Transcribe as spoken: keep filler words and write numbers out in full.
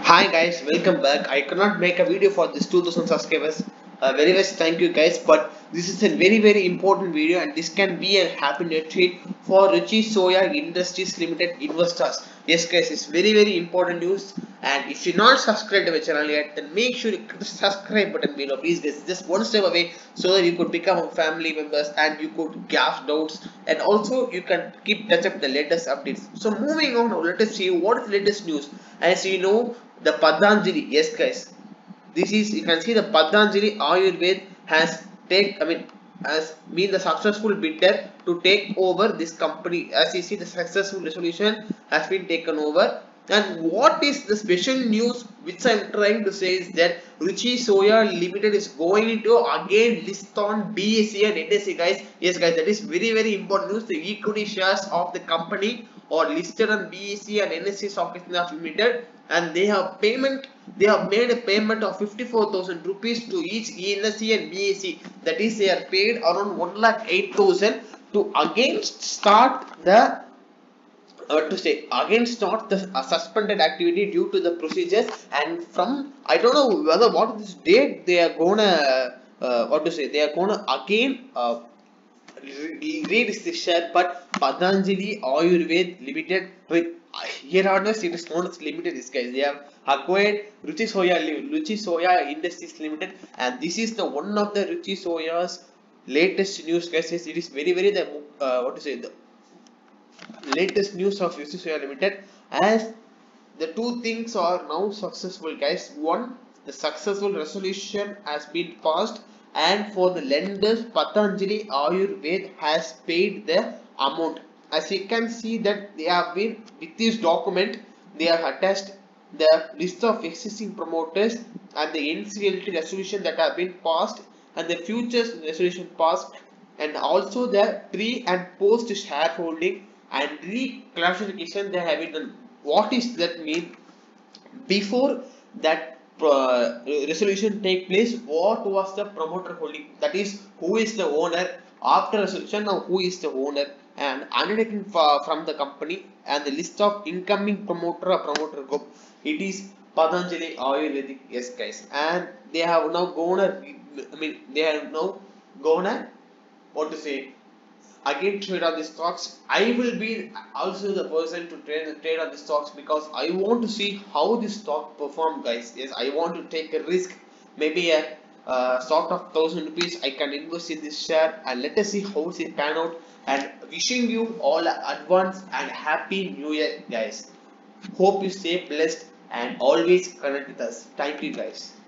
Hi guys, welcome back. I could not make a video for this two thousand subscribers. Uh, very much thank you guys, but this is a very very important video and this can be a happy new treat for Ruchi Soya Industries Limited investors. Yes guys, it's very very important news, and if you're not subscribed to my channel yet, then make sure you click the subscribe button below. Please guys, just one step away so that you could become a family members and you could gas doubts, and also you can keep touch up the latest updates. So moving on, now let us see what is the latest news. As you know, the Patanjali, yes guys, this is, you can see the Patanjali Ayurved has take I mean has been the successful bidder to take over this company. As you see, the successful resolution has been taken over. And what is the special news which I am trying to say is that Ruchi Soya Limited is going to again list on B S E and N S E guys. Yes guys, that is very very important news. The equity shares of the company are listed on B S E and N S E Stock Exchange Limited, and they have payment they have made a payment of fifty-four thousand rupees to each N S E and B S E. That is, they are paid around one lakh eight thousand to again start the uh, to say again start the uh, suspended activity due to the procedures. And from, I don't know whether what this date they are gonna uh, what to say they are gonna again uh, read this share, but Patanjali Ayurved Limited, with here honest it is known as limited, this guys, they have acquired Ruchi Soya Ruchi Soya Industries Limited, and this is the one of the Ruchi Soya's latest news guys. It is very very the uh, what to say the latest news of Ruchi Soya Limited, as the two things are now successful guys. One, the successful resolution has been passed, and for the lenders Patanjali Ayurved has paid the amount. As you can see that they have been, with this document they have attached the list of existing promoters and the N C L T resolution that have been passed and the futures resolution passed, and also the pre and post shareholding and reclassification they have been done. What is that mean? Before that uh, resolution take place, what was the promoter holding, that is who is the owner. After resolution, now who is the owner and undertaking from the company, and the list of incoming promoter or promoter group, it is Patanjali Ayurvedic. Yes guys, and they have now gonna I mean they have now gonna what to say again trade on the stocks. I will be also the person to trade trade on the stocks because I want to see how this stock perform guys. Yes, I want to take a risk, maybe a uh, sort of thousand rupees I can invest in this share, and let us see how it pan out. And wishing you all advance and happy new year guys. Hope you stay blessed and always connect with us. Thank you guys.